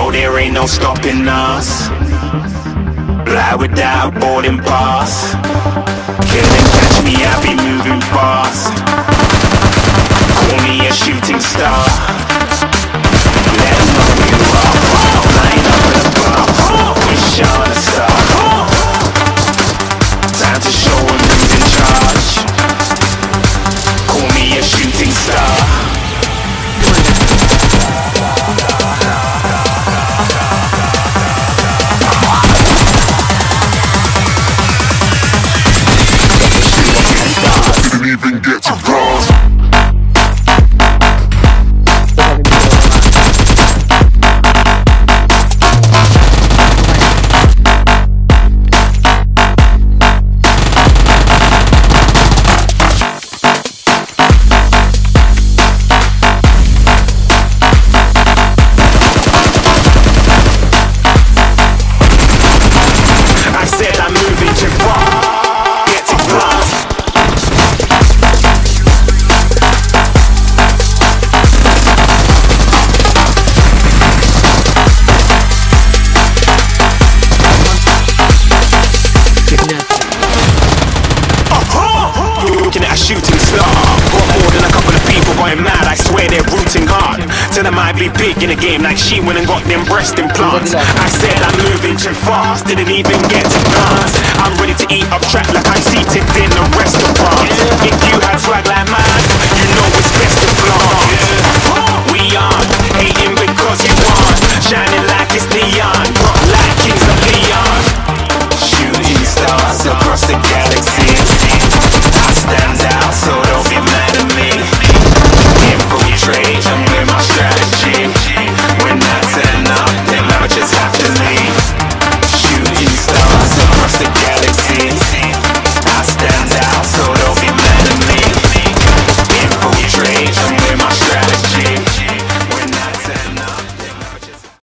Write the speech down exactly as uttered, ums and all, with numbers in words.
know there ain't no stopping us. Fly without a boarding pass. Couldn't catch me, I be moving fast. Call me a shooting star. Let 'em know you are. Flying up in a bar. Wish on a star. Time to show 'em who's in charge. Call me a shooting star. Didn't even get to cross. I said I'm moving too far. Get to class. Looking at a shooting star. Got more than a couple of people going mad. I swear they're rooting hard. Tell them I'd be big in the game like she went and got them breast implants. I said I'm moving too fast, didn't even get to dance. I'm ready to eat up track like I'm seated in a restaurant. If you had swag like mine, you know it's best to flaunt.